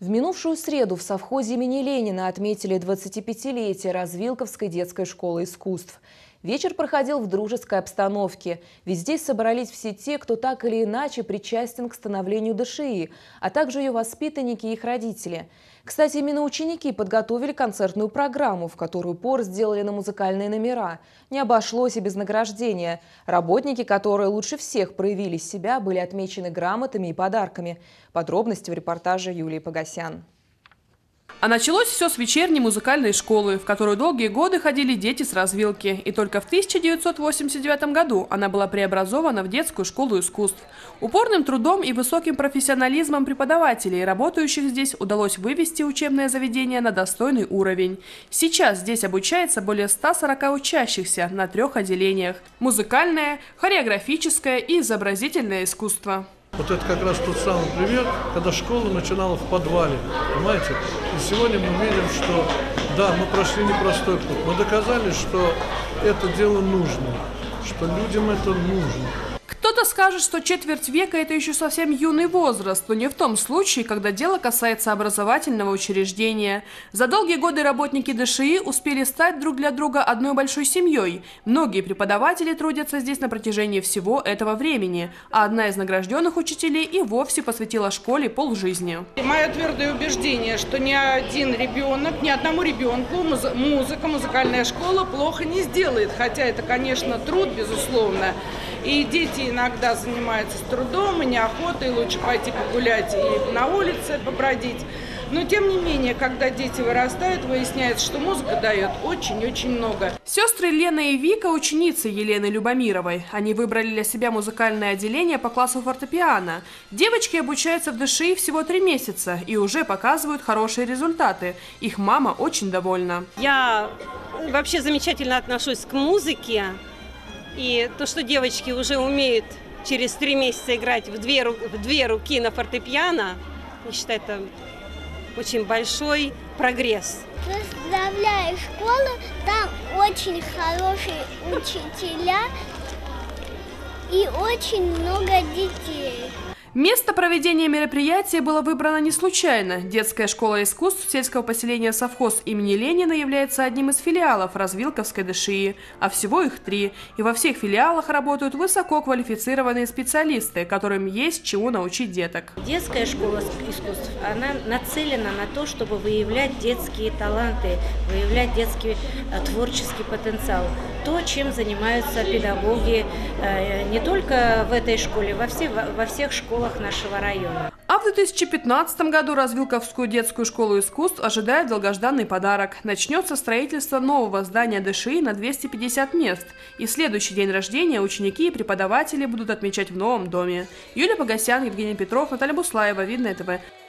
В минувшую среду в совхозе имени Ленина отметили 25-летие Развилковской детской школы искусств. Вечер проходил в дружеской обстановке, ведь здесь собрались все те, кто так или иначе причастен к становлению ДШИ, а также ее воспитанники и их родители. Кстати, именно ученики подготовили концертную программу, в которую упор сделали на музыкальные номера. Не обошлось и без награждения. Работники, которые лучше всех проявили себя, были отмечены грамотами и подарками. Подробности в репортаже Юлии Погосян. А началось все с вечерней музыкальной школы, в которую долгие годы ходили дети с развилки. И только в 1989 году она была преобразована в детскую школу искусств. Упорным трудом и высоким профессионализмом преподавателей, работающих здесь, удалось вывести учебное заведение на достойный уровень. Сейчас здесь обучается более 140 учащихся на 3 отделениях – музыкальное, хореографическое и изобразительное искусство. Вот это как раз тот самый пример, когда школа начинала в подвале, понимаете? И сегодня мы видим, что да, мы прошли непростой путь. Мы доказали, что это дело нужно, что людям это нужно. Кто-то скажет, что четверть века – это еще совсем юный возраст, но не в том случае, когда дело касается образовательного учреждения. За долгие годы работники ДШИ успели стать друг для друга одной большой семьей. Многие преподаватели трудятся здесь на протяжении всего этого времени, а одна из награжденных учителей и вовсе посвятила школе полжизни. Мое твердое убеждение, что ни один ребенок, ни одному ребенку музыкальная школа плохо не сделает. Хотя это, конечно, труд, безусловно. И дети иногда занимаются с трудом и неохотой, лучше пойти погулять и на улице побродить. Но тем не менее, когда дети вырастают, выясняется, что музыка дает очень-очень много. Сестры Лена и Вика – ученицы Елены Любомировой. Они выбрали для себя музыкальное отделение по классу фортепиано. Девочки обучаются в ДШИ всего 3 месяца и уже показывают хорошие результаты. Их мама очень довольна. Я вообще замечательно отношусь к музыке. И то, что девочки уже умеют через 3 месяца играть в две руки на фортепиано, я считаю, это очень большой прогресс. Поздравляю школу, там очень хорошие учителя и очень много детей. Место проведения мероприятия было выбрано не случайно. Детская школа искусств сельского поселения «Совхоз» имени Ленина является одним из филиалов Развилковской ДШИ, а всего их 3. И во всех филиалах работают высококвалифицированные специалисты, которым есть чему научить деток. Детская школа искусств, она нацелена на то, чтобы выявлять детские таланты, выявлять детский творческий потенциал. То, чем занимаются педагоги не только в этой школе, во всех школах нашего района. А в 2015 году Развилковскую детскую школу искусств ожидает долгожданный подарок. Начнется строительство нового здания ДШИ на 250 мест. И следующий день рождения ученики и преподаватели будут отмечать в новом доме. Юлия Погосян, Евгений Петров, Наталья Буслаева, Видное ТВ.